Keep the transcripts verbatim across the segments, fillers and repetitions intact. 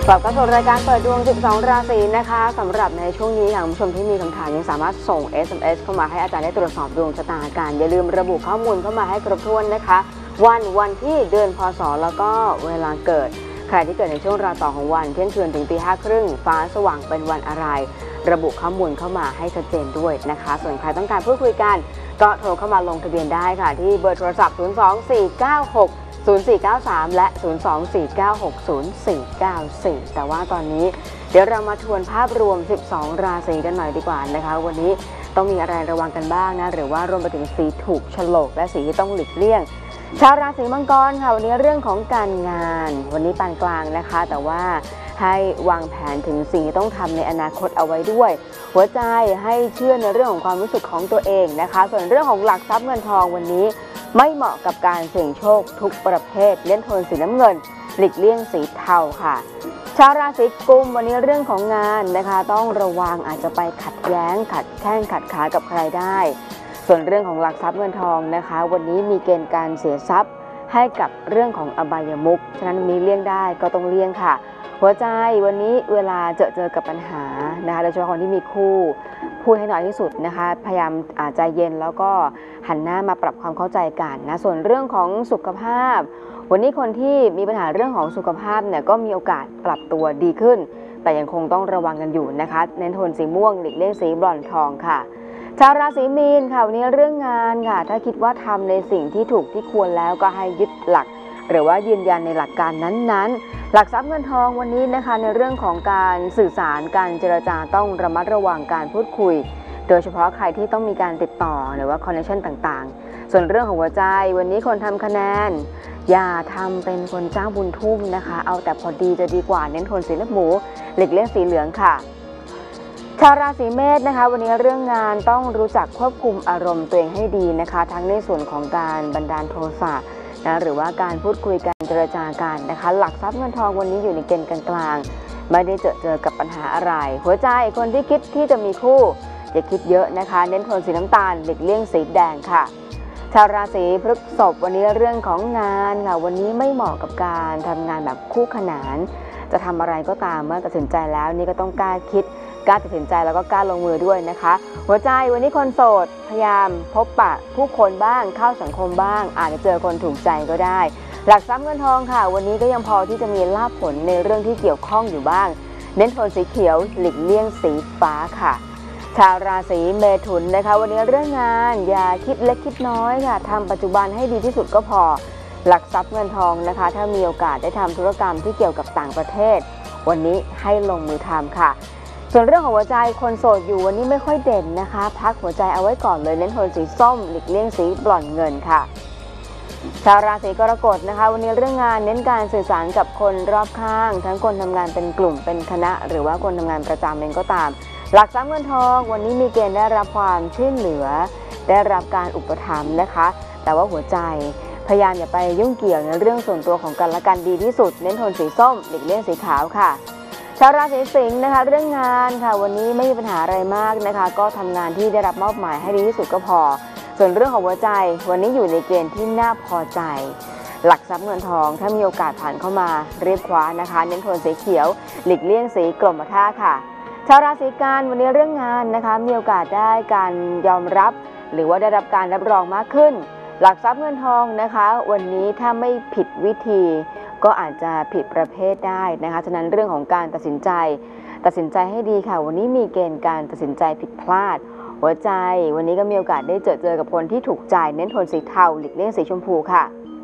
กลับเข้าสู่รายการเปิดดวงสิบสองราศีนะคะสำหรับในช่วงนี้ค่ะคุณผู้ชมที่มีคำถามยังสามารถส่ง เอส เอ็ม เอส เข้ามาให้อาจารย์ได้ตรวจสอบดวงชะตากันอย่าลืมระบุข้อมูลเข้ามาให้ครบถ้วนนะคะวันวันที่เดือนพศแล้วก็เวลาเกิดใครที่เกิดในช่วงราวต่อของวันเที่ยงคืนถึงตีห้าครึ่งฟ้าสว่างเป็นวันอะไรระบุข้อมูลเข้ามาให้ชัดเจนด้วยนะคะส่วนใครต้องการพูดคุยกันก็โทรเข้ามาลงทะเบียนได้ค่ะที่เบอร์โทรศัพท์ศูนย์ สอง สี่ เก้า หก ศูนย์ สี่ เก้า สามและศูนย์ สอง สี่ เก้า หก ศูนย์ สี่ เก้า สี่แต่ว่าตอนนี้เดี๋ยวเรามาทวนภาพรวมสิบสองราศีกันหน่อยดีกว่านะคะวันนี้ต้องมีอะไรระวังกันบ้างนะหรือว่ารวมไปถึงสีถูกฉลกและสีที่ต้องหลีกเลี่ยงชาวราศีมังกรค่ะวันนี้เรื่องของการงานวันนี้ปานกลางนะคะแต่ว่าให้วางแผนถึงสิ่งที่ต้องทำในอนาคตเอาไว้ด้วยหัวใจให้เชื่อในเรื่องของความรู้สึกของตัวเองนะคะส่วนเรื่องของหลักทรัพย์เงินทองวันนี้ไม่เหมาะกับการเสี่ยงโชคทุกประเภทเล่นโทนสีน้ำเงินหลีกเลี่ยงสีเทาค่ะชาวราศีกุมวันนี้เรื่องของงานนะคะต้องระวังอาจจะไปขัดแย้งขัดแข้งขัดขากับใครได้ส่วนเรื่องของหลักทรัพย์เงินทองนะคะวันนี้มีเกณฑ์การเสียทรัพย์ให้กับเรื่องของอบายมุขฉะนั้นวันนี้เลี่ยงได้ก็ต้องเลี่ยงค่ะหัวใจวันนี้เวลาเจอเจอกับปัญหานะคะโดยเฉพาะคนที่มีคู่พูดให้น้อยที่สุดนะคะพยายามใจเย็นแล้วก็หันหน้ามาปรับความเข้าใจกันนะส่วนเรื่องของสุขภาพวันนี้คนที่มีปัญหาเรื่องของสุขภาพเนี่ยก็มีโอกาสปรับตัวดีขึ้นแต่ยังคงต้องระวังกันอยู่นะคะเน้นโทนสีม่วงหลีกเลี่ยงสีบรอนซ์ทองค่ะชาวราศีมีนค่ะวันนี้เรื่องงานค่ะถ้าคิดว่าทำในสิ่งที่ถูกที่ควรแล้วก็ให้ยึดหลักหรือว่ายืนยันในหลักการนั้นๆหลักทรัพย์เงินทองวันนี้นะคะในเรื่องของการสื่อสารการเจรจาต้องระมัดระวังการพูดคุยโดยเฉพาะใครที่ต้องมีการติดต่อหรือว่าคอนเนคชั่นต่างๆส่วนเรื่องของหัวใจวันนี้คนทำคะแนนอย่าทำเป็นคนเจ้าบุญทุ่มนะคะเอาแต่พอดีจะดีกว่าเน้นโทนสีเลือดหมูหลีกเลี่ยงสีเหลืองค่ะชาวราศีเมษนะคะวันนี้เรื่องงานต้องรู้จักควบคุมอารมณ์ตัวเองให้ดีนะคะทั้งในส่วนของการบันดาลโทสะนะหรือว่าการพูดคุยกันเจรจากันนะคะหลักทรัพย์เงินทองวันนี้อยู่ในเกณฑ์กลางๆไม่ได้เจอเจอกับปัญหาอะไรหัวใจคนที่คิดที่จะมีคู่อย่าคิดเยอะนะคะเน้นโทนสีน้ำตาลหลีกเลี่ยงสีแดงค่ะชาวราศีพฤษภวันนี้เรื่องของงานค่ะวันนี้ไม่เหมาะกับการทำงานแบบคู่ขนานจะทำอะไรก็ตามเมื่อตัดสินใจแล้วนี่ก็ต้องกล้าคิดกล้าตัดสินใจแล้วก็กล้าลงมือด้วยนะคะหัวใจวันนี้คนโสดพยายามพบปะผู้คนบ้างเข้าสังคมบ้างอาจจะเจอคนถูกใจก็ได้หลักทรัพย์เงินทองค่ะวันนี้ก็ยังพอที่จะมีลาภผลในเรื่องที่เกี่ยวข้องอยู่บ้างเน้นโทนสีเขียวหลีกเลี่ยงสีฟ้าค่ะชาวราศีเมถุนนะคะวันนี้เรื่องงานอย่าคิดเล็กคิดน้อยค่ะทำปัจจุบันให้ดีที่สุดก็พอหลักทรัพย์เงินทองนะคะถ้ามีโอกาสได้ทำธุรกรรมที่เกี่ยวกับต่างประเทศวันนี้ให้ลงมือทำค่ะส่วนเรื่องของหัวใจคนโสดอยู่วันนี้ไม่ค่อยเด่นนะคะพักหัวใจเอาไว้ก่อนเลยเน้นโทนสีส้มหลีกเลี่ยงสีบรอนซ์เงินค่ะชาวราศีกรกฎนะคะวันนี้เรื่องงานเน้นการสื่อสารกับคนรอบข้างทั้งคนทำงานเป็นกลุ่มเป็นคณะหรือว่าคนทำงานประจำเองก็ตามหลักทรัพย์เงินทองวันนี้มีเกณฑ์ได้รับความช่วยเหลือได้รับการอุปถัมภ์นะคะแต่ว่าหัวใจพยายามอย่าไปยุ่งเกี่ยวในเรื่องส่วนตัวของกันและกันดีที่สุดเน้นโทนสีส้มหลีกเลี่ยงสีขาวค่ะชาวราศีสิงห์นะคะเรื่องงานค่ะวันนี้ไม่มีปัญหาอะไรมากนะคะก็ทำงานที่ได้รับมอบหมายให้ดีที่สุดก็พอส่วนเรื่องของหัวใจวันนี้อยู่ในเกณฑ์ที่น่าพอใจหลักทรัพย์เงินทองถ้ามีโอกาสผ่านเข้ามารีบคว้านะคะเน้นโทนสีเขียวหลีกเลี่ยงสีกรมท่าค่ะชาวราศีกันวันนี้เรื่องงานนะคะมีโอกาสได้การยอมรับหรือว่าได้รับการรับรองมากขึ้นหลักทรัพย์เงินทองนะคะวันนี้ถ้าไม่ผิดวิธีก็อาจจะผิดประเภทได้นะคะฉะนั้นเรื่องของการตัดสินใจตัดสินใจให้ดีค่ะวันนี้มีเกณฑ์การตัดสินใจผิดพลาดหัวใจวันนี้ก็มีโอกาสได้เจอเจอกับคนที่ถูกใจเน้นโทนสีเทาหลีกเลี่ยงสีชมพูค่ะ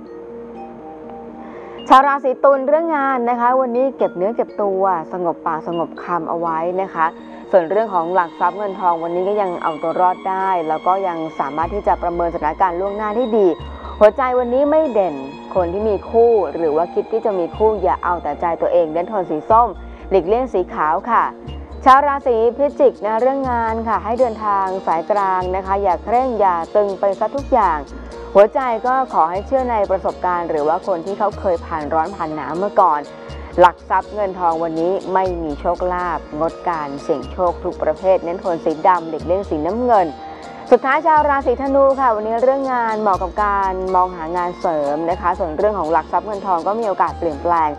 ชาวราศีตุลเรื่องงานนะคะวันนี้เก็บเนื้อเก็บตัวสงบปากสงบคำเอาไว้นะคะส่วนเรื่องของหลักทรัพย์เงินทองวันนี้ก็ยังเอาตัวรอดได้แล้วก็ยังสามารถที่จะประเมินสถานการณ์ล่วงหน้าได้ดีหัวใจวันนี้ไม่เด่นคนที่มีคู่หรือว่าคิดที่จะมีคู่อย่าเอาแต่ใจตัวเองเน้นโทนสีส้มหลีกเลี่ยงสีขาวค่ะชาวราศีพิจิกนะเรื่องงานค่ะให้เดินทางสายกลางนะคะอย่าเคร่งอย่าตึงไปซะทุกอย่างหัวใจก็ขอให้เชื่อในประสบการณ์หรือว่าคนที่เขาเคยผ่านร้อนผ่านหนาวเมื่อก่อนหลักทรัพย์เงินทองวันนี้ไม่มีโชคลาภงดการเสี่ยงโชคทุกประเภทเน้นโทนสีดำหลีกเลี่ยงสีน้ำเงินสุดท้ายชาวราศีธนูค่ะวันนี้เรื่องงานเหมาะกับการมองหางานเสริมนะคะส่วนเรื่องของหลักทรัพย์เงินทองก็มีโอกาสเปลี่ยนแปลงท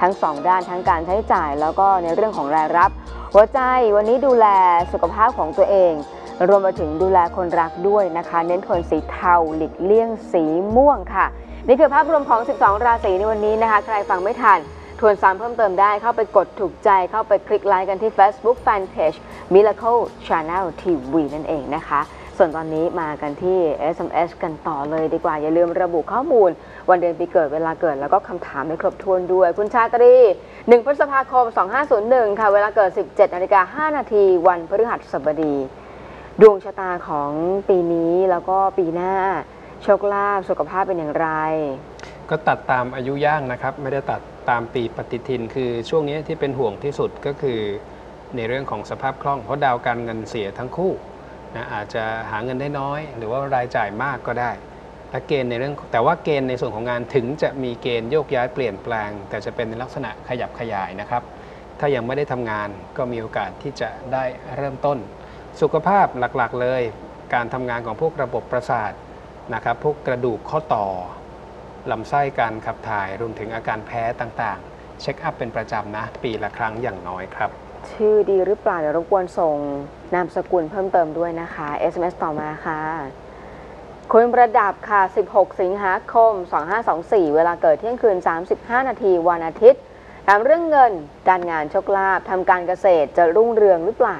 ทั้งสองด้านทั้งการใช้จ่ายแล้วก็ในเรื่องของรายรับหัวใจวันนี้ดูแลสุขภาพของตัวเองรวมไปถึงดูแลคนรักด้วยนะคะเน้นโทนสีเทาหลีกเลี่ยงสีม่วงค่ะนี่คือภาพรวมของสิบสองราศีในวันนี้นะคะใครฟังไม่ทันทวนซ้ำเพิ่มเติมได้เข้าไปกดถูกใจเข้าไปคลิกไลค์กันที่ Facebook Fanpage Miracle Channel ที วี นั่นเองนะคะส่วนตอนนี้มากันที่ เอส เอ็ม เอส กันต่อเลยดีกว่าอย่าลืมระบุข้อมูลวันเดือนปีเกิดเวลาเกิดแล้วก็คำถามให้ครบถ้วนด้วยคุณชาตรีหนึ่งพฤษภาคมสองห้าศูนย์หนึ่งค่ะเวลาเกิด สิบเจ็ดนาฬิกาห้านาทีวันพฤหัสบดีดวงชะตาของปีนี้แล้วก็ปีหน้าโชคลาภสุขภาพเป็นอย่างไรก็ตัดตามอายุย่างนะครับไม่ได้ตัดตามปีปฏิทินคือช่วงนี้ที่เป็นห่วงที่สุดก็คือในเรื่องของสภาพคล่องเพราะดาวการเงินเสียทั้งคู่นะอาจจะหาเงินได้น้อยหรือว่ารายจ่ายมากก็ได้และเกณฑ์ในเรื่องแต่ว่าเกณฑ์ในส่วนของงานถึงจะมีเกณฑ์โยกย้ายเปลี่ยนแปลงแต่จะเป็นในลักษณะขยับขยายนะครับถ้ายังไม่ได้ทำงานก็มีโอกาสที่จะได้เริ่มต้นสุขภาพหลักๆเลยการทำงานของพวกระบบประสาทนะครับพวกกระดูกข้อต่อลำไส้การขับถ่ายรวมถึงอาการแพ้ต่างๆเช็คอัพเป็นประจำนะปีละครั้งอย่างน้อยครับชื่อดีหรือเปล่าเดี๋ยวรบกวนส่งนามสกุลเพิ่มเติมด้วยนะคะ เอส เอ็ม เอส ต่อมาค่ะคุณประดับค่ะสิบหกสิงหาคมสองห้าสองสี่เวลาเกิดเที่ยงคืนสามสิบห้านาทีวันอาทิตย์ถามเรื่องเงินการงานโชคลาภทำการเกษตรจะรุ่งเรืองหรือเปล่า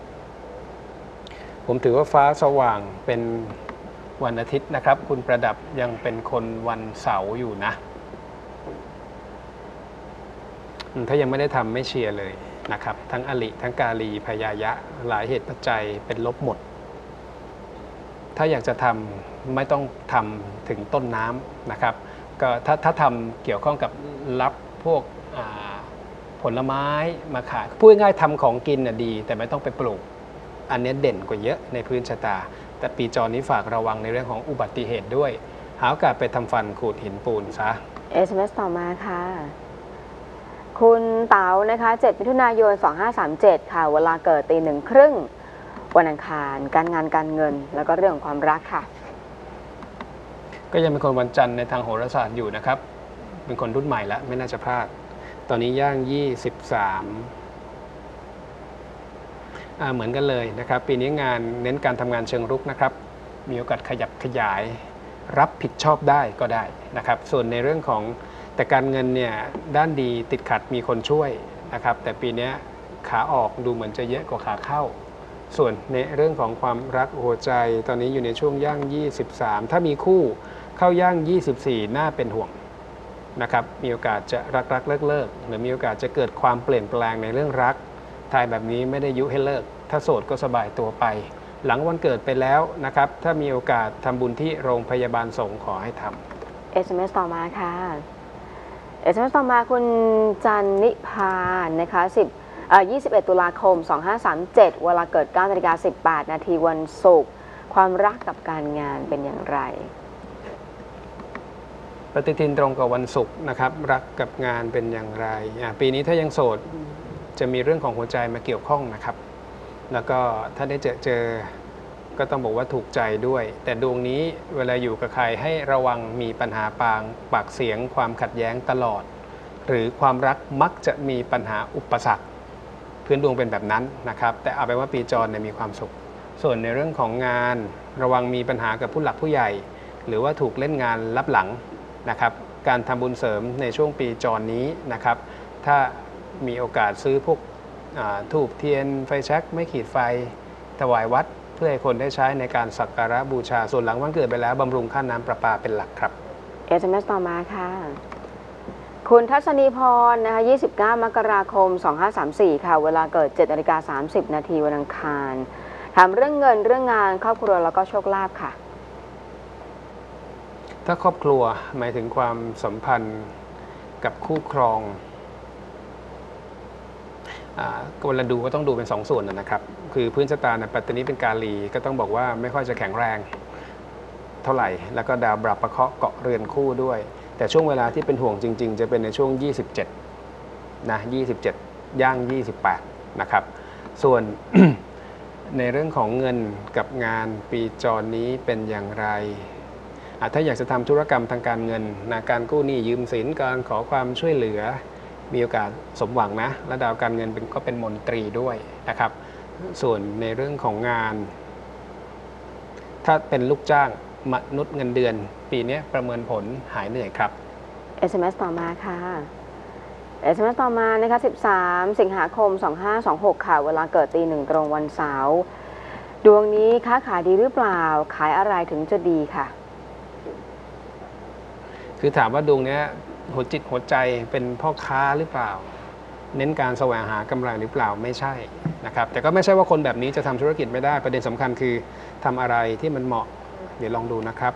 ผมถือว่าฟ้าสว่างเป็นวันอาทิตย์นะครับคุณประดับยังเป็นคนวันเสาร์อยู่นะถ้ายังไม่ได้ทำไม่เชียร์เลยนะครับทั้งอลิทั้งกาลีพยายะหลายเหตุปัจจัยเป็นลบหมดถ้าอยากจะทำไม่ต้องทำถึงต้นน้ำนะครับก็ถ้าถ้าทำเกี่ยวข้องกับรับพวกผลไม้มาขายพูดง่ายๆทำของกินน่ะดีแต่ไม่ต้องไปปลูกอันนี้เด่นกว่าเยอะในพื้นชะตาแต่ปีจรนี้ฝากระวังในเรื่องของอุบัติเหตุด้วยหาโอกาสไปทำฟันขูดหินปูนซะเอส เอ็ม เอส ต่อมาค่ะคุณเต๋านะคะเจ็ดมิถุนายนสองห้าสามเจ็ดค่ะเวลาเกิดตีหนึ่งครึ่งวันอังคารการงานการเงินแล้วก็เรื่องของความรักค่ะก็ยังเป็นคนวันจันทร์ในทางโหราศาสตร์อยู่นะครับเป็นคนรุ่นใหม่แล้วไม่น่าจะพลาดตอนนี้ย่างยี่สิบสามเหมือนกันเลยนะครับปีนี้งานเน้นการทำงานเชิงรุกนะครับมีโอกาสขยับขยายรับผิดชอบได้ก็ได้นะครับส่วนในเรื่องของแต่การเงินเนี่ยด้านดีติดขัดมีคนช่วยนะครับแต่ปีนี้ขาออกดูเหมือนจะเยอะกว่าขาเข้าส่วนในเรื่องของความรักหัวใจตอนนี้อยู่ในช่วงย่างยี่สิบสามถ้ามีคู่เข้าย่างยี่สิบสี่น่าเป็นห่วงนะครับมีโอกาสจะรักรักเลิกเลิกหรือมีโอกาสจะเกิดความเปลี่ยนแปลงในเรื่องรักทายแบบนี้ไม่ได้ยุให้เลิกถ้าโสดก็สบายตัวไปหลังวันเกิดไปแล้วนะครับถ้ามีโอกาสทำบุญที่โรงพยาบาลสงฆ์ขอให้ทำเอส เอ็ม เอส ต่อมาค่ะ เอส เอ็ม เอส ต่อมาคุณจันนิพานะคะสิบยี่สิบเอ็ดตุลาคมสองห้าสามเจ็ดเวลาเกิดเก้านาฬิกาสิบแปดนาทีวันศุกร์ความรักกับการงานเป็นอย่างไรปฏิทินตรงกับวันศุกร์นะครับรักกับงานเป็นอย่างไรปีนี้ถ้ายังโสดจะมีเรื่องของหัวใจมาเกี่ยวข้องนะครับแล้วก็ถ้าได้เจอเจอก็ต้องบอกว่าถูกใจด้วยแต่ดวงนี้เวลาอยู่กับใครให้ระวังมีปัญหาปางปากเสียงความขัดแย้งตลอดหรือความรักมักจะมีปัญหาอุปสรรคพื้นดวงเป็นแบบนั้นนะครับแต่เอาไปว่าปีจรเนี่ยมีความสุขส่วนในเรื่องของงานระวังมีปัญหากับผู้หลักผู้ใหญ่หรือว่าถูกเล่นงานลับหลังนะครับการทำบุญเสริมในช่วงปีจรนี้นะครับถ้ามีโอกาสซื้อพวกธูปเทียนไฟแช็กไม่ขีดไฟถวายวัดเพื่อให้คนได้ใช้ในการสักการะบูชาส่วนหลังวันเกิดไปแล้วบำรุงค่าน้ำประปาเป็นหลักครับเอส เอ็ม เอส ต่อมาค่ะคุณทัศนีพรนะคะยี่สิบเก้ามกราคมสองห้าสามสี่ค่ะเวลาเกิดเจ็ดนาฬิกาสามสิบนาทีวันอังคารถามเรื่องเงินเรื่องงานครอบครัวแล้วก็โชคลาภค่ะถ้าครอบครัวหมายถึงความสัมพันธ์กับคู่ครองเวลาดูก็ต้องดูเป็นสองส่วนนะครับคือพื้นชะตาในปัตตานีเป็นกาลีก็ต้องบอกว่าไม่ค่อยจะแข็งแรงเท่าไหร่แล้วก็ดาวบรับประเคาะเกาะเรือนคู่ด้วยแต่ช่วงเวลาที่เป็นห่วงจริงๆจะเป็นในช่วงยี่สิบเจ็ดนะยี่สิบเจ็ดย่างยี่สิบแปดนะครับส่วน ในเรื่องของเงินกับงานปีจรนี้เป็นอย่างไรถ้าอยากจะทำธุรกรรมทางการเงินนะการกู้หนี้ยืมสินการขอความช่วยเหลือมีโอกาสสมหวังนะและดาวการเงินเป็นก็เป็นมนตรีด้วยนะครับส่วนในเรื่องของงาน ถ้าเป็นลูกจ้างมนุษย์เงินเดือนปีนี้ประเมินผลหายเหนื่อยครับเอส เอ็ม เอส ต่อมาค่ะ เอส เอ็ม เอส ต่อมานะคะสิบสามสิงหาคมสองห้าสองหกค่ะเวลาเกิดตีหนึ่งตรงวันเสาร์ดวงนี้ค้าขายดีหรือเปล่าขายอะไรถึงจะดีค่ะคือถามว่าดวงนี้หัวจิตหัวใจเป็นพ่อค้าหรือเปล่า เน้นการแสวงหากำไรหรือเปล่าไม่ใช่นะครับแต่ก็ไม่ใช่ว่าคนแบบนี้จะทำธุรกิจไม่ได้ประเด็นสำคัญคือทำอะไรที่มันเหมาะเดี๋ยวลองดูนะครับ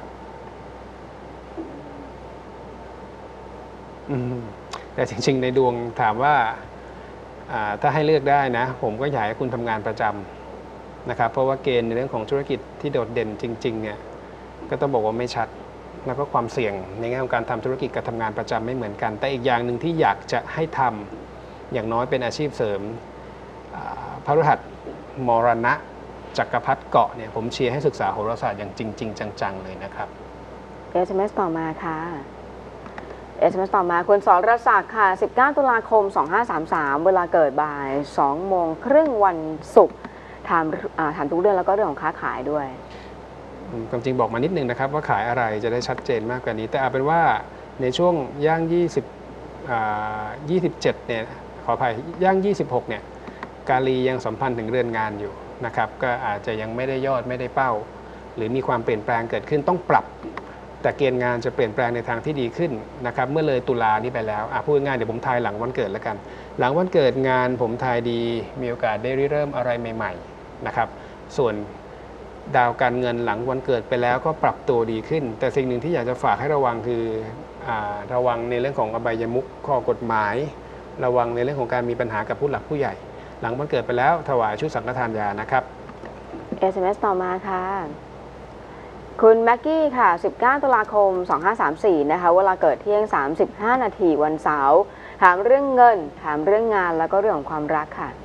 อืมแต่จริงๆในดวงถามว่าถ้าให้เลือกได้นะผมก็อยากให้คุณทำงานประจำนะครับเพราะว่าเกณฑ์ในเรื่องของธุรกิจที่โดดเด่นจริงๆเนี่ยก็ต้องบอกว่าไม่ชัดแล้วก็ความเสี่ยงในแง่ของการทำธุรกิจกับทำงานประจำไม่เหมือนกันแต่อีกอย่างหนึ่งที่อยากจะให้ทำอย่างน้อยเป็นอาชีพเสริมพฤหัสมรณะจักรพรรดิเกาะเนี่ยผมเชียร์ให้ศึกษาโหราศาสตร์อย่างจริงๆจังๆเลยนะครับเอส เอ็ม เอส ต่อมาค่ะ เอส เอ็ม เอส ต่อมาคุณสรศักดิ์ค่ะสิบเก้าตุลาคมสองห้าสามสามเวลาเกิดบ่ายสองโมงครึ่งวันศุกร์ถามถามทุกเรื่องแล้วก็เรื่องของค้าขายด้วยความจริงบอกมานิดนึงนะครับว่าขายอะไรจะได้ชัดเจนมากกว่านี้แต่เอาเป็นว่าในช่วงย่างยี่สิบอ่ายี่สิบเจ็ดเนี่ยขออภัยย่างยี่สิบหกเนี่ยกาลียังสัมพันธ์ถึงเรือนงานอยู่นะครับก็อาจจะยังไม่ได้ยอดไม่ได้เป้าหรือมีความเปลี่ยนแปลงเกิดขึ้นต้องปรับแต่เกณฑ์งานจะเปลี่ยนแปลงในทางที่ดีขึ้นนะครับเมื่อเลยตุลานี้ไปแล้วพูดง่ายเดี๋ยวผมทายหลังวันเกิดแล้วกันหลังวันเกิดงานผมทายดีมีโอกาสได้ริเริ่มอะไรใหม่ๆนะครับส่วนดาวการเงินหลังวันเกิดไปแล้วก็ปรับตัวดีขึ้นแต่สิ่งหนึ่งที่อยากจะฝากให้ระวังคือระวังในเรื่องของอบายมุขข้อกฎหมายระวังในเรื่องของการมีปัญหากับผู้หลักผู้ใหญ่หลังวันเกิดไปแล้วถวายชุดสังฆทานยานะครับเอส เอ็ม เอส ต่อมาค่ะคุณแม็กกี้ค่ะสิบเก้าตุลาคมสองห้าสามสี่นะคะเวลาเกิดเที่ยงสามสิบห้านาทีวันเสาร์ถามเรื่องเงินถามเรื่องงานแล้วก็เรื่องของความรักค่ะ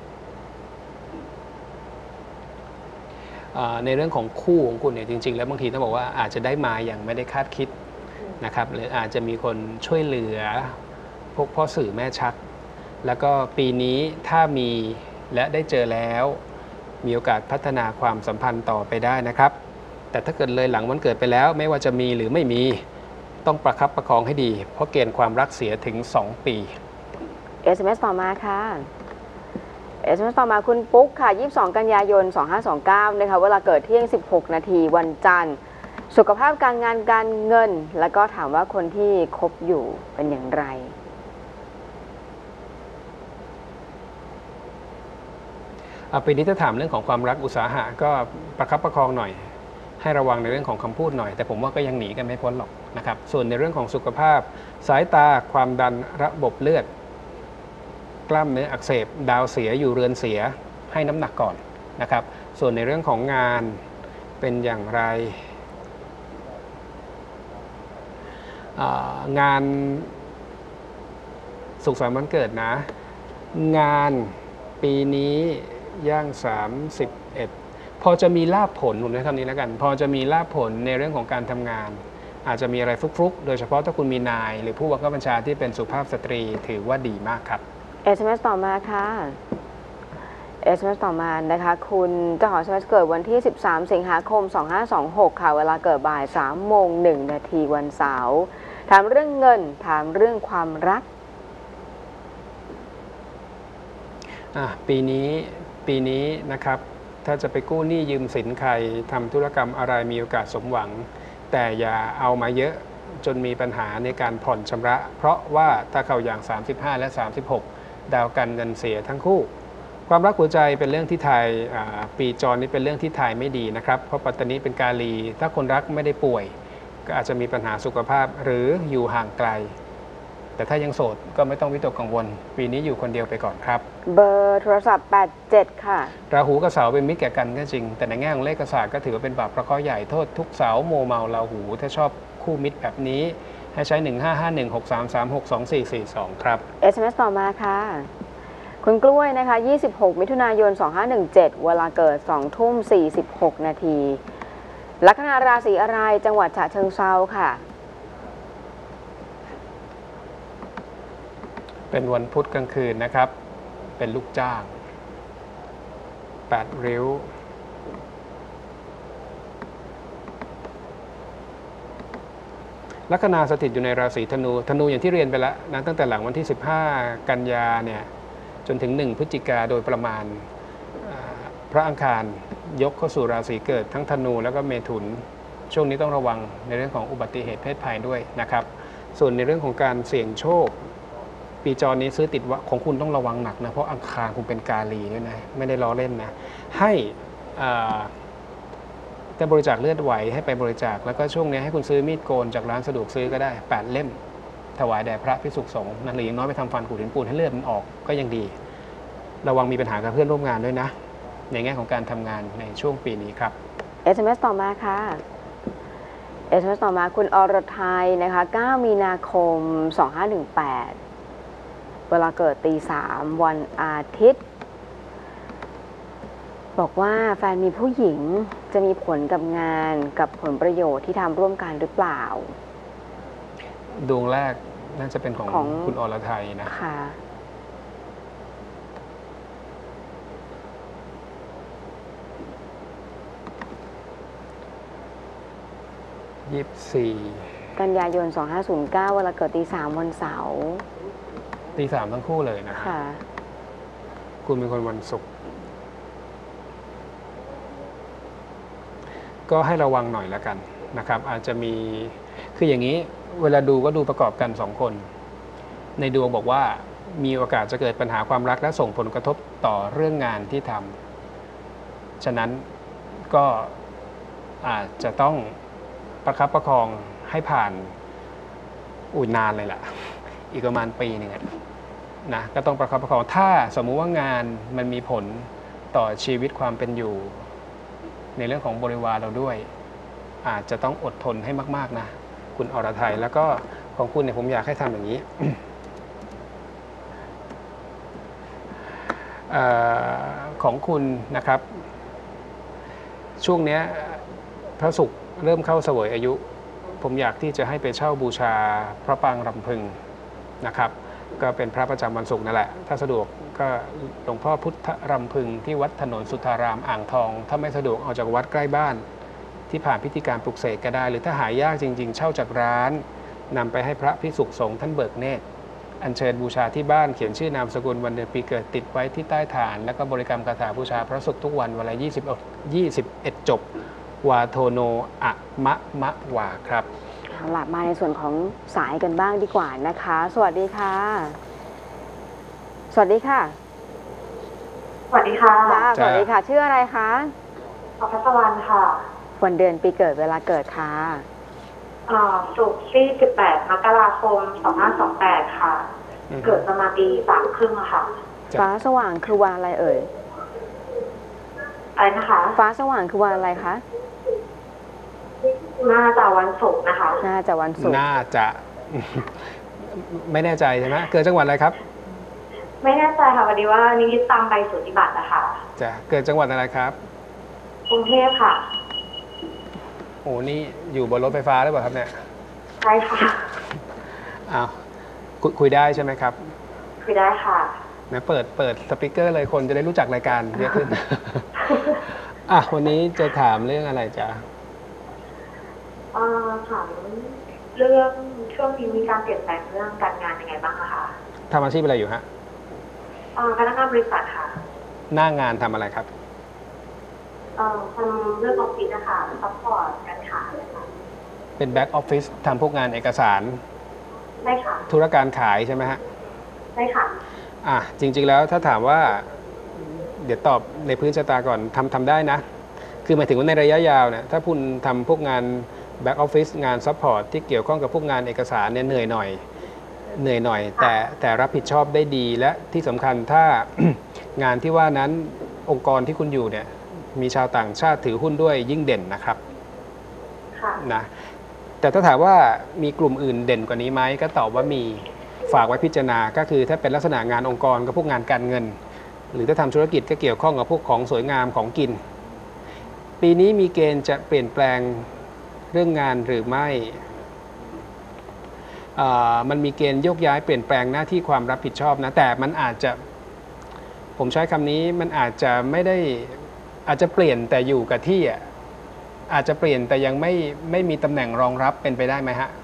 ในเรื่องของคู่ของคุณเนี่ยจริงๆแล้วบางทีต้องบอกว่าอาจจะได้มาอย่างไม่ได้คาดคิดนะครับหรืออาจจะมีคนช่วยเหลือพวกพ่อสื่อแม่ชักแล้วก็ปีนี้ถ้ามีและได้เจอแล้วมีโอกาสพัฒนาความสัมพันธ์ต่อไปได้นะครับแต่ถ้าเกิดเลยหลังวันเกิดไปแล้วไม่ว่าจะมีหรือไม่มีต้องประคับประคองให้ดีเพราะเกณฑ์ความรักเสียถึงสองปีเอส เอ็ม เอส ต่อมาค่ะ เอส เอ็ม เอส ต่อมาคุณปุ๊กค่ะยี่สิบสองกันยายนสองห้าสองเก้านะคะเวลาเกิดเที่ยงสิบหกนาทีวันจันทร์สุขภาพการงานการเงินแล้วก็ถามว่าคนที่คบอยู่เป็นอย่างไรปีนี้ถ้าถามเรื่องของความรักอุตสาหะก็ประคับประคองหน่อยให้ระวังในเรื่องของคำพูดหน่อยแต่ผมว่าก็ยังหนีกันไม่พ้นหรอกนะครับส่วนในเรื่องของสุขภาพสายตาความดันระบบเลือดกล้ามเนื้ออักเสบดาวเสียอยู่เรือนเสียให้น้ำหนักก่อนนะครับส่วนในเรื่องของงานเป็นอย่างไรงานสุขสันต์วันเกิดนะงานปีนี้ย่างสามสิบเอ็ดพอจะมีลาภผลผมใช้คำนี้แล้วกันพอจะมีลาภผลในเรื่องของการทำงานอาจจะมีอะไรฟลุกๆโดยเฉพาะถ้าคุณมีนายหรือผู้บังคับบัญชาที่เป็นสุภาพสตรีถือว่าดีมากครับเอส เอ็ม เอส ต่อมาค่ะ เอส เอ็ม เอส ต่อมานะคะคุณเจ้าของ เอส เอ็ม เอส เกิดวันที่สิบสามสิงหาคมสองห้าสองหกค่ะเวลาเกิดบ่ายสามโมงหนึ่งนาทีวันเสาร์ถามเรื่องเงินถามเรื่องความรักปีนี้ปีนี้นะครับถ้าจะไปกู้หนี้ยืมสินใครทำธุรกรรมอะไรมีโอกาสสมหวังแต่อย่าเอามาเยอะจนมีปัญหาในการผ่อนชำระเพราะว่าถ้าเข้าอย่างสามสิบห้าและสามสิบหกดาวการเงินเสียทั้งคู่ความรักหัวใจเป็นเรื่องที่ทายปีจรนี้เป็นเรื่องที่ทายไม่ดีนะครับเพราะปัตตานีเป็นกาลีถ้าคนรักไม่ได้ป่วยก็อาจจะมีปัญหาสุขภาพหรืออยู่ห่างไกลแต่ถ้ายังโสดก็ไม่ต้องวิตกกังวลปีนี้อยู่คนเดียวไปก่อนครับเบอร์โทรศัพท์แปดเจ็ดค่ะราหูกับเสาเป็นมิตรแก่กันก็จริงแต่ในแง่ของเลขศาสตร์ก็ถือว่าเป็นบาปประเคราะห์ใหญ่โทษทุกเสาโมเมาราหูถ้าชอบคู่มิตรแบบนี้ให้ใช้หนึ่งห้าห้าหนึ่ง หกสามสาม หกสองสี่สี่สองครับเอส เอ็ม เอส ต่อมาค่ะคุณกล้วยนะคะยี่สิบหกมิถุนายนสองห้าหนึ่งเจ็ดเวลาเกิดสองทุ่มสี่สิบหกนาทีลัคนาราศีอะไรจังหวัดฉะเชิงเทราค่ะเป็นวันพุธกลางคืนนะครับ เป็นลูกจ้างแปดริ้วลัคนาสถิตอยู่ในราศีธนูธนูอย่างที่เรียนไปแล้วนะตั้งแต่หลังวันที่สิบห้ากันยาเนี่ยจนถึงหนึ่งพฤศจิกาโดยประมาณพระอังคารยกเข้าสู่ราศีเกิดทั้งธนูแล้วก็เมถุนช่วงนี้ต้องระวังในเรื่องของอุบัติเหตุเพศภัยด้วยนะครับส่วนในเรื่องของการเสี่ยงโชคปีจรนี้ซื้อติดว่าของคุณต้องระวังหนักนะเพราะอังคารคุณเป็นกาลีด้วยนะไม่ได้ล้อเล่นนะให้จะบริจาคเลือดไหวให้ไปบริจาคแล้วก็ช่วงนี้ให้คุณซื้อมีดโกนจากร้านสะดวกซื้อก็ได้แปดเล่มถวายแด่พระภิกษุสงฆ์นั่นหรืออย่างน้อยไปทำฟันขูดหินปูนให้เลือดมันออกก็ยังดีระวังมีปัญหากับเพื่อนร่วมงานด้วยนะในแง่ของการทำงานในช่วงปีนี้ครับเอส เอ็ม เอส ต่อมาค่ะ เอส เอ็ม เอส ต่อมาคุณอรทัยนะคะเก้ามีนาคมสองห้าหนึ่งแปดเวลาเกิดตีสามวันอาทิตย์บอกว่าแฟนมีผู้หญิงจะมีผลกับงานกับผลประโยชน์ที่ทำร่วมกันหรือเปล่าดวงแรกน่าจะเป็นของของคุณอรทัยนะค่ะยี่สิบสี่กันยายนสองห้าศูนย์เก้าเวลาเกิดตีสามวันเสาร์ตีสามทั้งคู่เลยนะค่ะคุณเป็นคนวันศุกร์ก็ให้ระวังหน่อยแล้วกันนะครับอาจจะมีคืออย่างนี้เวลาดูก็ดูประกอบกันสองคนในดวงบอกว่ามีโอกาสจะเกิดปัญหาความรักและส่งผลกระทบต่อเรื่องงานที่ทำฉะนั้นก็อาจจะต้องประคับประคองให้ผ่านอุ่นนานเลยล่ะอีกประมาณปีหนึ่งนะก็ต้องประคับประคองถ้าสมมุติว่างานมันมีผลต่อชีวิตความเป็นอยู่ในเรื่องของบริวารเราด้วยอาจจะต้องอดทนให้มากๆนะคุณอรทัยแล้วก็ของคุณเนี่ยผมอยากให้ทำอย่างนี้ ของคุณนะครับช่วงนี้พระศุกร์เริ่มเข้าเสวยอายุผมอยากที่จะให้ไปเช่าบูชาพระปางรำพึงนะครับก็เป็นพระประจำวันศุกร์นั่นแหละถ้าสะดวกก็หลวงพ่อพุทธรำพึงที่วัดถนนสุทธารามอ่างทองถ้าไม่สะดวกเอาจากวัดใกล้บ้านที่ผ่านพิธีการปลุกเสกก็ได้หรือถ้าหายากจริงๆเช่าจากร้านนำไปให้พระภิกษุสงฆ์ท่านเบิกเนตรอัญเชิญบูชาที่บ้านเขียนชื่อนามสกุลวันเดือนปีเกิดติดไว้ที่ใต้ฐานแล้วก็บริกรรมคาถาบูชาพระศุกร์ทุกวันเวลายี่สิบ ยี่สิบเอ็ดจบวาโทโนอะมะมะวาครับหลับมาในส่วนของสายกันบ้างดีกว่านะคะสวัสดีค่ะสวัสดีค่ะสวัสดีค่ะสวัสดีค่ะชื่ออะไรคะอภัสวรรณค่ะวันเดือนปีเกิดเวลาเกิดค่ะศุกร์ที่สิบแปดมกราคมสองห้าสองแปดค่ะเกิดประมาณตีสามครึ่งค่ะฟ้าสว่างคือวันอะไรเอ่ยอะไรนะคะฟ้าสว่างคือวันอะไรคะน่าจะวันศุกร์นะคะน่าจะวันศุกร์น่าจะไม่แน่ใจใช่ไหมเกิดจังหวัดอะไรครับไม่แน่ใจค่ะวันนี้ว่านิยิตตามใบสุทธิบัตรนะคะจะเกิดจังหวัดอะไรครับกรุงเทพค่ะโอ้นี่อยู่บนรถไฟฟ้าหรือเปล่าครับเนี่ยใช่ค่ะอ้าวคุยได้ใช่ไหมครับคุยได้ค่ะนะเปิดเปิดสปีกเกอร์เลยคนจะได้รู้จักรายการเยอะขึ้นอ่ะวันนี้จะถามเรื่องอะไรจ๊ะอ่าถามเรื่องช่วงนี้มีการเปลี่ยนแปลงเรื่องการงานยังไงบ้างคะทำอาชีพอะไรอยู่ฮะอ่าพนักงานบริษัทค่ะหน้างานทำอะไรครับเอ่อทำเรื่องออฟฟิศนะคะซัพพอร์ตการขายค่ะเป็นแบ็กออฟฟิศทำพวกงานเอกสารใช่ค่ะธุรการขายใช่ไหมฮะใช่ค่ะอ่ะจริงๆแล้วถ้าถามว่าเดี๋ยวตอบในพื้นชะตาก่อนทำทำได้นะคือหมายถึงว่าในระยะยาวเนี่ยถ้าคุณทำพวกงานแบ็กออฟฟิศงานซัพพอร์ตที่เกี่ยวข้องกับพวกงานเอกสารเนี่ยเหนื่อยหน่อยเหนื่อยหน่อยแต่แต่รับผิดชอบได้ดีและที่สำคัญถ้า งานที่ว่านั้นองค์กรที่คุณอยู่เนี่ยมีชาวต่างชาติถือหุ้นด้วยยิ่งเด่นนะครับนะแต่ถ้าถามว่ามีกลุ่มอื่นเด่นกว่านี้ไหมก็ตอบว่ามีฝากไว้พิจารณาก็คือถ้าเป็นลักษณะงานองค์กรกับพวกงานการเงินหรือถ้าทำธุรกิจก็เกี่ยวข้องกับพวกของสวยงามของกินปีนี้มีเกณฑ์จะเปลี่ยนแปลงเรื่องงานหรือไม่เอ่อมันมีเกณฑ์โยกย้ายเปลี่ยนแปลงหน้าที่ความรับผิดชอบนะแต่มันอาจจะผมใช้คำนี้มันอาจจะไม่ได้อาจจะเปลี่ยนแต่อยู่กับที่อ่ะอาจจะเปลี่ยนแต่ยังไม่ไม่มีตำแหน่งรองรับเป็นไปได้ไหมฮะ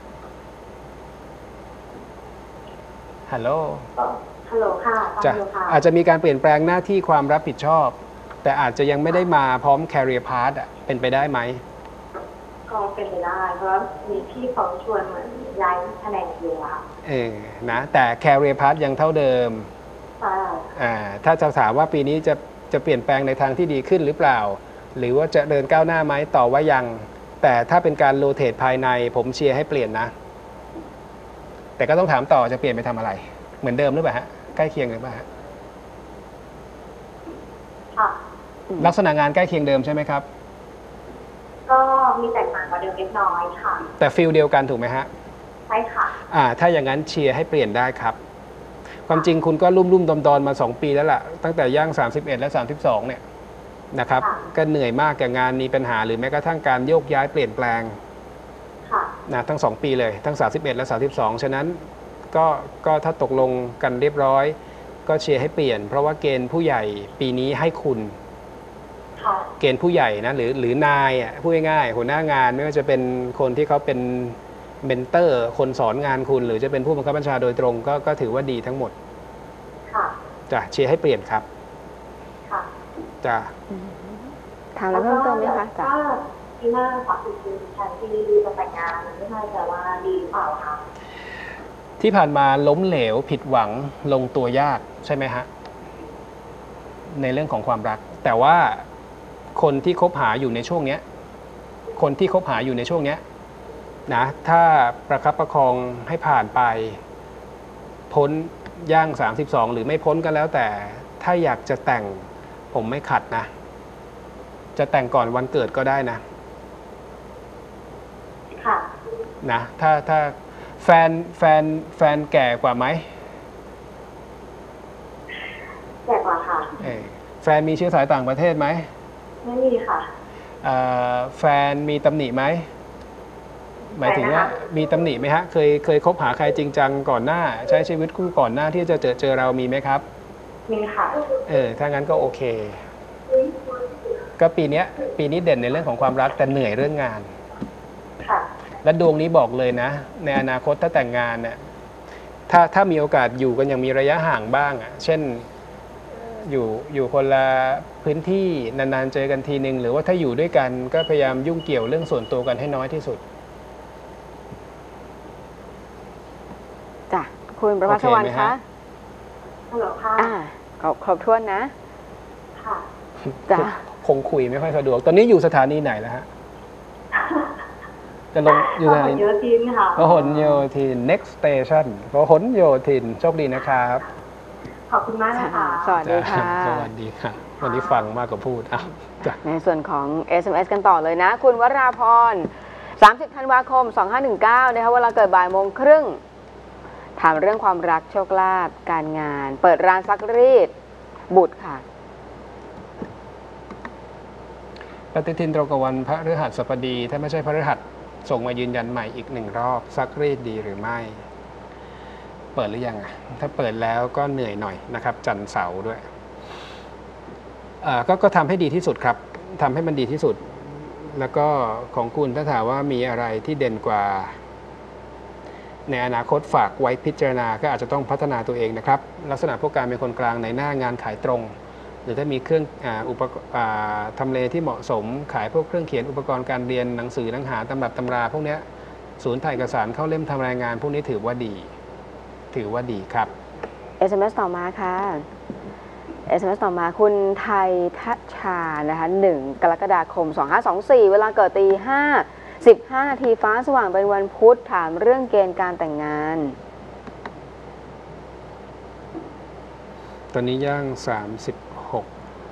ฮัลโหลฮัลโหลค่ะฟังจะอยู่ค่ะอาจจะมีการเปลี่ยนแปลงหน้าที่ความรับผิดชอบ แต่อาจจะยังไม่ได้มาพร้อม career path อ่ะเป็นไปได้ไหมก็เป็นไปได้เพราะว่ามีพี่เขาชวนเหมือนย้ายแผนกอยู่อะค่ะเออนะแต่ career path ยังเท่าเดิมใช่อ่าถ้าจะถามว่าปีนี้จะจะเปลี่ยนแปลงในทางที่ดีขึ้นหรือเปล่า หรือว่าจะเดินก้าวหน้าไหมต่อว่ายัง แต่ถ้าเป็นการโรเตทภายในผมเชียร์ให้เปลี่ยนนะ แต่ก็ต้องถามต่อจะเปลี่ยนไปทำอะไร เหมือนเดิมหรือเปล่าฮะใกล้เคียงหรือเปล่าฮะค่ะลักษณะงานใกล้เคียงเดิมใช่ไหมครับก็มีแตกต่างกว่าเดิมเล็กน้อยค่ะแต่ฟิลเดียวกันถูกไหมฮะใช่ค่ะอ่าถ้าอย่างนั้นเชียร์ให้เปลี่ยนได้ครับ ความจริงคุณก็รุ่มรุ่มดอนดอนมาสองปีแล้วล่ะตั้งแต่ย่างสามสิบเอ็ดและสามสิบสองเนี่ยนะครับค่ะก็เหนื่อยมากกับงานมีปัญหาหรือแม้กระทั่งการโยกย้ายเปลี่ยนแปลงค่ะนะทั้งสองปีเลยทั้งสามสิบเอ็ดและสามสิบสองฉะนั้นก็ก็ถ้าตกลงกันเรียบร้อย ก็เชียร์ให้เปลี่ยน เพราะว่าเกณฑ์ผู้ใหญ่ปีนี้ให้คุณค่ะเกณฑ์ผู้ใหญ่นะหรือหรือนายอ่ะพูดง่ายๆหัวหน้างานไม่ว่าจะเป็นคนที่เขาเป็นเมนเตอร์คนสอนงานคุณ หรือจะเป็นผู้บังคับบัญชาโดยตรงก็ก็ถือว่าดีทั้งหมดค่ะจ้ะเชียร์ให้เปลี่ยนครับค่ะจ้ะถามแล้วเพิ่มเติมไหมคะจ้ะถ้าปีหน้าฝากคุณคือแทนที่จะแต่งงานไม่ใช่แต่ว่าดีหรือเปล่าคะที่ผ่านมาล้มเหลวผิดหวังลงตัวยากใช่ไหมฮะในเรื่องของความรัก แต่ว่าคนที่คบหาอยู่ในช่วงเนี้ยคนที่คบหาอยู่ในช่วงเนี้ยนะถ้าประคับประคองให้ผ่านไปพ้นย่างสามสิบสองหรือไม่พ้นก็แล้วแต่ถ้าอยากจะแต่งผมไม่ขัดนะจะแต่งก่อนวันเกิดก็ได้นะค่ะนะถ้าถ้าแฟนแฟนแฟนแก่กว่าไหมแก่กว่าค่ะเออแฟนมีเชื้อสายต่างประเทศไหมไม่มีค่ะเอ่อแฟนมีตำหนิไหมหมายถึงว่าใครนะคะมีตำหนิไหมฮะเคยเคยคบหาใครจริงจังก่อนหน้า ใช้ชีวิตคู่ก่อนหน้าที่จะเจอเจอเรามีไหมครับมีค่ะเออถ้างั้นก็โอเค ก็ปีเนี้ยปีนี้เด่นในเรื่องของความรักแต่เหนื่อยเรื่องงานค่ะและดวงนี้บอกเลยนะ ในอนาคตถ้าแต่งงานเนี่ยถ้าถ้ามีโอกาสอยู่กันยังมีระยะห่างบ้างอ่ะเช่นอยู่อยู่คนละพื้นที่นานๆเจอกันทีนึงหรือว่าถ้าอยู่ด้วยกันก็พยายามยุ่งเกี่ยวเรื่องส่วนตัวกันให้น้อยที่สุดจ้ะคุณประภาสวรรณโอเคไหมคะฮะฮัลโหลค่ะอ่าครบครบถ้วนนะค่ะจ้ะคงคุยไม่ค่อยสะดวก ตอนนี้อยู่สถานีไหนแล้วฮะ จะลงอยู่สถานีเยอะจริงค่ะพหลโยธิน next station พหลโยธินโชคดีนะครับขอบคุณมากนะคะสวัสดีค่ะสวัสดีค่ะ วันนี้ฟังมากกว่าพูดอ้าวจ้ะในส่วนของ เอส เอ็ม เอส กันต่อเลยนะ คุณวราพร สามสิบ ธันวาคม สองห้าหนึ่งเก้า นะคะเวลาเกิดบ่ายโมงครึ่ง ถามเรื่องความรักโชคลาภการงาน เปิดร้านซักรีด บุตรค่ะปฏิทินตรงกับวันพระฤหัสบดี ถ้าไม่ใช่พระฤหัสส่งมายืนยันใหม่อีกหนึ่งรอบซักรีดดีหรือไม่ เปิดหรือยังอ่ะถ้าเปิดแล้วก็เหนื่อยหน่อยนะครับ จันทร์เสาร์ด้วยอ่าก็ก็ทำให้ดีที่สุดครับทำให้มันดีที่สุด แล้วก็ของคุณถ้าถามว่ามีอะไรที่เด่นกว่า ในอนาคตฝากไว้พิจารณาก็อาจจะต้องพัฒนาตัวเองนะครับ ลักษณะพวกการเป็นคนกลางในหน้างานขายตรง หรือถ้ามีเครื่องอ่าอุปกรณ์อ่าทำเลที่เหมาะสม ขายพวกเครื่องเขียนอุปกรณ์การเรียนหนังสือหนังหาตำรับตำราพวกเนี้ยศูนย์ถ่ายเอกสารเข้าเล่มทำรายงาน พวกนี้ถือว่าดี ถือว่าดีครับเอส เอ็ม เอส ต่อมาค่ะ เอส เอ็ม เอส ต่อมาคุณไทยทัชชานะคะหนึ่งกรกฎาคม สองห้าสองสี่ เวลาเกิดตีห้า สิบห้า นาทีฟ้าสว่างเป็นวันพุธถามเรื่องเกณฑ์การแต่งงานตอนนี้ย่างสามสิบหก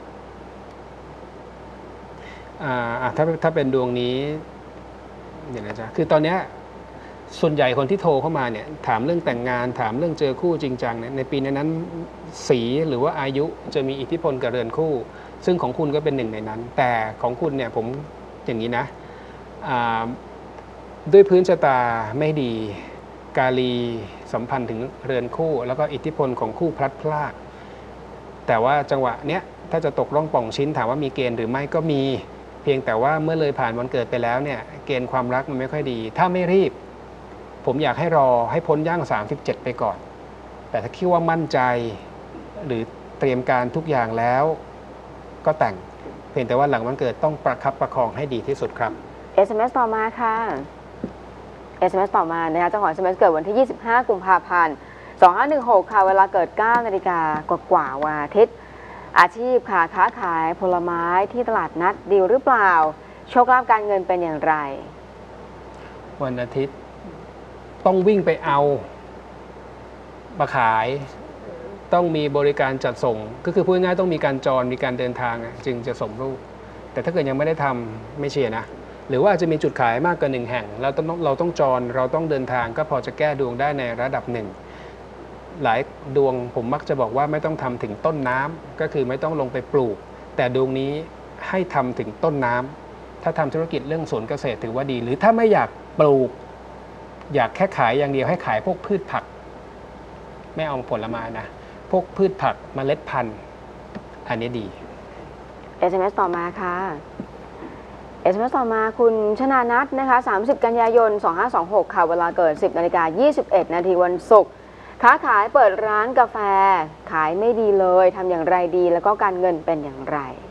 อ่าอ่ะถ้าถ้าเป็นดวงนี้เดี๋ยวนะจ๊ะคือตอนเนี้ยส่วนใหญ่คนที่โทรเข้ามาเนี่ยถามเรื่องแต่งงานถามเรื่องเจอคู่จริงจังเนี่ยในปีนั้นสีหรือว่าอายุจะมีอิทธิพลกับเรือนคู่ ซึ่งของคุณก็เป็นหนึ่งในนั้น แต่ของคุณเนี่ยผมอย่างนี้นะอ่าด้วยพื้นชะตาไม่ดีกาลีสัมพันธ์ถึงเรือนคู่ แล้วก็อิทธิพลของคู่พลัดพรากแต่ว่าจังหวะเนี้ยถ้าจะตกร่องป่องชิ้นถามว่ามีเกณฑ์หรือไม่ก็มีเพียงแต่ว่าเมื่อเลยผ่านวันเกิดไปแล้วเนี่ยเกณฑ์ความรักมันไม่ค่อยดี ถ้าไม่รีบผมอยากให้รอให้พ้นย่างสามสิบเจ็ดไปก่อนแต่ถ้าคิดว่ามั่นใจหรือเตรียมการทุกอย่างแล้วก็แต่งเพียงแต่ว่าหลังวันเกิดต้องประคับประคองให้ดีที่สุดครับเอส เอ็ม เอส ต่อมาค่ะ เอส เอ็ม เอส ต่อมานะคะเจ้าของ เอส เอ็ม เอส เกิดวันที่ ยี่สิบห้า กุมภาพันธ์ สองพันห้าร้อยสิบหก ค่ะเวลาเกิด เก้านาฬิกากว่าๆวันอาทิตย์อาชีพค่ะค้าขายผลไม้ที่ตลาดนัดดีลหรือเปล่าโชคลาภการเงินเป็นอย่างไรวันอาทิตย์ต้องวิ่งไปเอามาขายต้องมีบริการจัดส่งก็คือพูดง่ายๆต้องมีการจรมีการเดินทางจึงจะส่งลูกแต่ถ้าเกิดยังไม่ได้ทำไม่เชียร์นะหรือว่าจะมีจุดขายมากกว่าหนึ่งแห่งเราต้องเราต้องจรเราต้องเดินทางก็พอจะแก้ดวงได้ในระดับหนึ่งหลายดวงผมมักจะบอกว่าไม่ต้องทำถึงต้นน้ำก็คือไม่ต้องลงไปปลูกแต่ดวงนี้ให้ทำถึงต้นน้ำถ้าทำธุรกิจเรื่องสวนเกษตรถือว่าดีหรือถ้าไม่อยากปลูกอยากแค่ขายอย่างเดียวให้ขายพวกพืชผักไม่เอาผลไม้นะพวกพืชผักเมล็ดพันธุ์อันนี้ดีเอส เอ็ม เอส ต่อมาค่ะ เอส เอ็ม เอส ต่อมาคุณชนานัทนะคะสามสิบกันยายนสองพันห้าร้อยยี่สิบหกค่ะเวลาเกิด สิบนาฬิกายี่สิบเอ็ดนาทีวันศุกร์ค้าขายเปิดร้านกาแฟขายไม่ดีเลยทำอย่างไรดีแล้วก็การเงินเป็นอย่างไร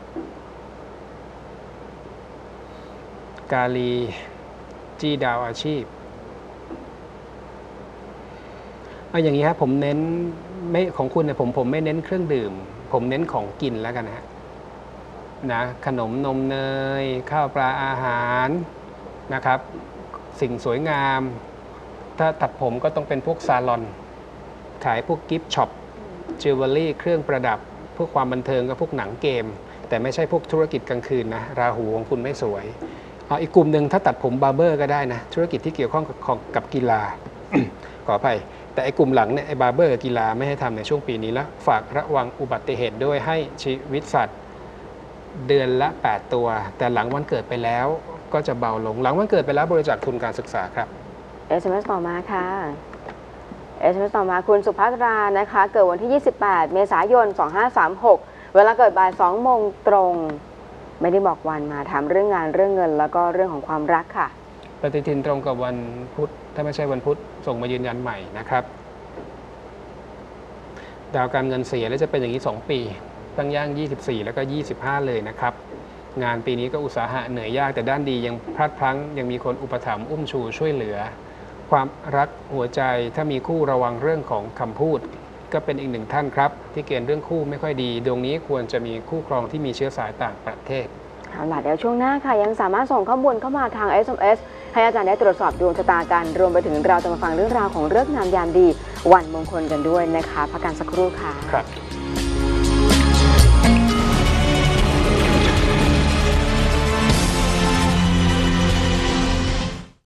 กาลีจี้ดาวอาชีพเอาอย่างนี้ครับผมเน้นไม่ของคุณเนี่ยผมผมไม่เน้นเครื่องดื่มผมเน้นของกินแล้วกันนะฮะนะขนมนมเนยข้าวปลาอาหารนะครับสิ่งสวยงามถ้าตัดผมก็ต้องเป็นพวกซาลอนขายพวกกิฟต์ช็อปจิวเวลรี่เครื่องประดับพวกความบันเทิงกับพวกหนังเกมแต่ไม่ใช่พวกธุรกิจกลางคืนนะราหูของคุณไม่สวยเอาอีกกลุ่มหนึ่งถ้าตัดผมบาร์เบอร์ก็ได้นะธุรกิจที่เกี่ยวข้องกับกับกีฬา ขออภัยแต่ไอ้กลุ่มหลังเนี่ยไอ้บาร์เบอร์กีฬาไม่ให้ทำในช่วงปีนี้แล้วฝากระวังอุบัติเหตุด้วยให้ชีวิตสัตว์เดือนละแปดตัวแต่หลังวันเกิดไปแล้วก็จะเบาลงหลังวันเกิดไปแล้วบริจาคทุนการศึกษาครับเอส เอ็ม เอส ต่อมาค่ะ เอส เอ็ม เอส ต่อมาคุณสุภัตรานะคะเกิดวันที่ ยี่สิบแปด เมษายน สองพันห้าร้อยสามสิบหก เวลาเกิดบ่าย สองโมงตรงไม่ได้บอกวันมาถามเรื่องงานเรื่องเงินแล้วก็เรื่องของความรักค่ะปฏิทินตรงกับวันพุธถ้าไม่ใช่วันพุธส่งมายืนยันใหม่นะครับดาวการเงินเสียแล้วจะเป็นอย่างนี้สองปีตั้งย่างยี่สิบสี่แล้วก็ยี่สิบห้าเลยนะครับงานปีนี้ก็อุตสาหะเหนื่อยยากแต่ด้านดียังพลัดพลั้งยังมีคนอุปถัมภ์อุ้มชูช่วยเหลือความรักหัวใจถ้ามีคู่ระวังเรื่องของคำพูดก็เป็นอีกหนึ่งท่านครับที่เกณฑ์เรื่องคู่ไม่ค่อยดีดวงนี้ควรจะมีคู่ครองที่มีเชื้อสายต่างประเทศเอาล่ะเดี๋ยวช่วงหน้าค่ะยังสามารถส่งข้อมูลเข้ามาทาง เอส เอ็ม เอส ให้อาจารย์ได้ตรวจสอบดวงชะตากันรวมไปถึงเราจะมาฟังเรื่องราวของฤกษ์งามยามดีวันมงคลกันด้วยนะคะพักกันสักครู่ค่ะครับ